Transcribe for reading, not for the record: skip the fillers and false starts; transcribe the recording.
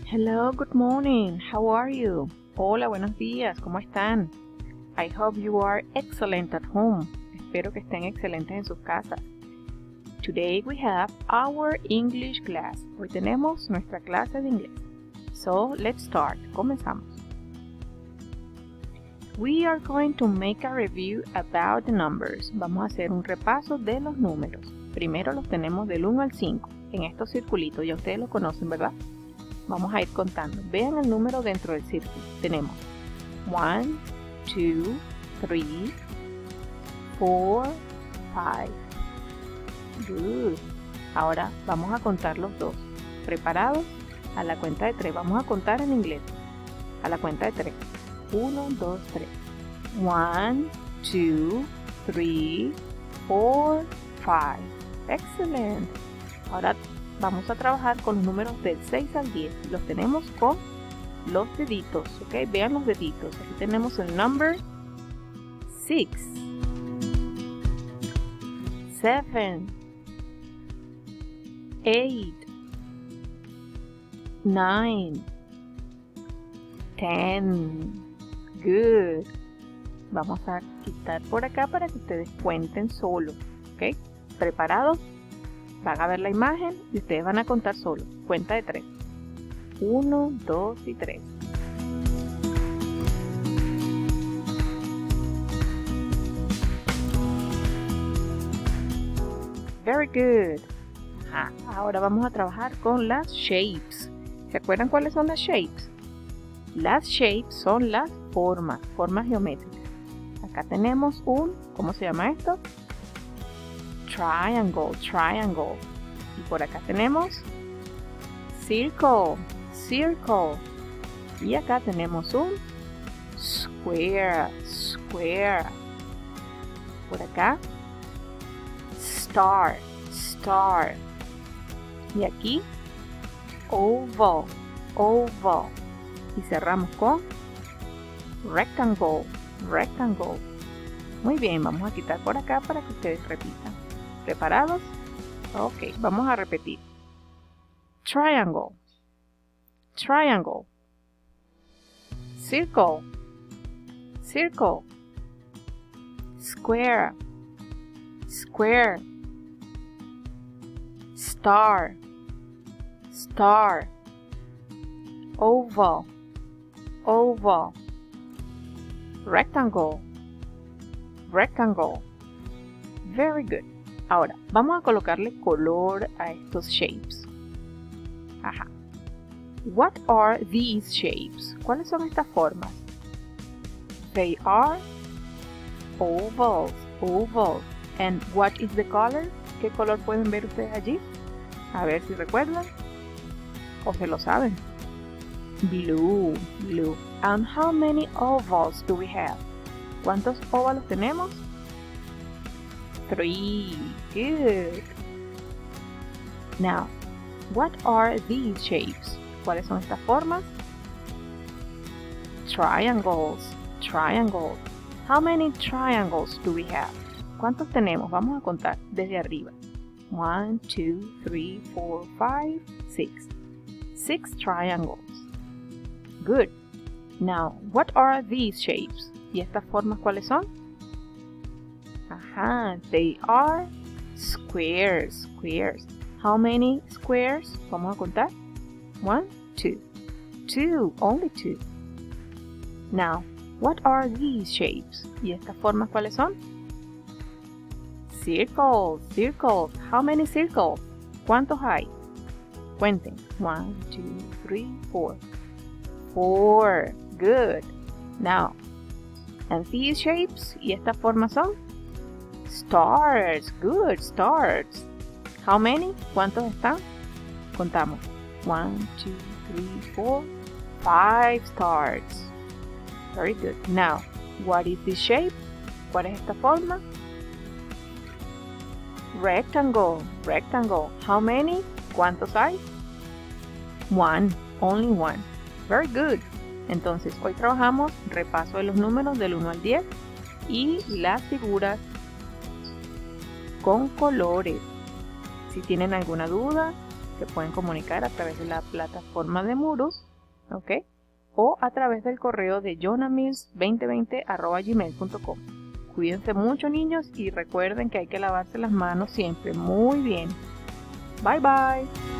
Hello, good morning. How are you? Hola, buenos días. ¿Cómo están? I hope you are excellent at home. Espero que estén excelentes en sus casas. Today we have our English class. Hoy tenemos nuestra clase de inglés. So, let's start. Comenzamos. We are going to make a review about the numbers. Vamos a hacer un repaso de los números. Primero los tenemos del 1 al 5. En estos circulitos, ya ustedes lo conocen, ¿verdad? Vamos a ir contando. Vean el número dentro del círculo. Tenemos 1, 2, 3, 4, 5. Good. Ahora vamos a contar los dos. ¿Preparados? A la cuenta de 3. Vamos a contar en inglés. A la cuenta de 3. 1, 2, 3. 1, 2, 3, 4, 5. Excelente. Ahora vamos a trabajar con los números del 6 al 10. Los tenemos con los deditos, ¿ok? Vean los deditos. Aquí tenemos el number 6, 7, 8, 9, 10. Good. Vamos a quitar por acá para que ustedes cuenten solo, ¿ok? ¿Preparados? Van a ver la imagen y ustedes van a contar solo. Cuenta de 3. 1, 2 y 3. Very good. Ahora vamos a trabajar con las shapes. ¿Se acuerdan cuáles son las shapes? Las shapes son las formas geométricas. Acá tenemos un, ¿cómo se llama esto? Triangle. Y por acá tenemos circle. Y acá tenemos un square. Por acá star. Y aquí oval. Y cerramos con rectangle. Muy bien, vamos a quitar por acá para que ustedes repitan. ¿Preparados? Ok, vamos a repetir. Triangle. Circle. Square. Star. Oval. Rectangle. Very good. Ahora, vamos a colocarle color a estos shapes. What are these shapes? ¿Cuáles son estas formas? They are ovals. And what is the color? ¿Qué color pueden ver ustedes allí? A ver si recuerdan. O se lo saben. Blue. And how many ovals do we have? ¿Cuántos óvalos tenemos? 3. Good. Now, what are these shapes? ¿Cuáles son estas formas? Triangles. How many triangles do we have? ¿Cuántos tenemos? Vamos a contar desde arriba. 1, 2, 3, 4, 5, 6. 6 triangles. Good. Now, what are these shapes? ¿Y estas formas cuáles son? They are squares. How many squares? Vamos a contar. 1, 2. 2, only 2. Now, what are these shapes? ¿Y estas formas cuáles son? Circles. How many circles? ¿Cuántos hay? Cuenten. 1, 2, 3, 4. 4. Good. Now, and these shapes, ¿y estas formas son? Stars. Good, stars. How many? ¿Cuántos están? Contamos. 1, 2, 3, 4, 5 stars. Very good. Now, what is this shape? ¿Cuál es esta forma? Rectangle. How many? ¿Cuántos hay? 1. Only 1. Very good. Entonces, hoy trabajamos repaso de los números del 1 al 10 y las figuras con colores. Si tienen alguna duda, Se pueden comunicar a través de la plataforma de Moodle, ¿ok? O a través del correo de jonamills2020@gmail.com. Cuídense mucho, niños, y recuerden que hay que lavarse las manos siempre muy bien. Bye bye.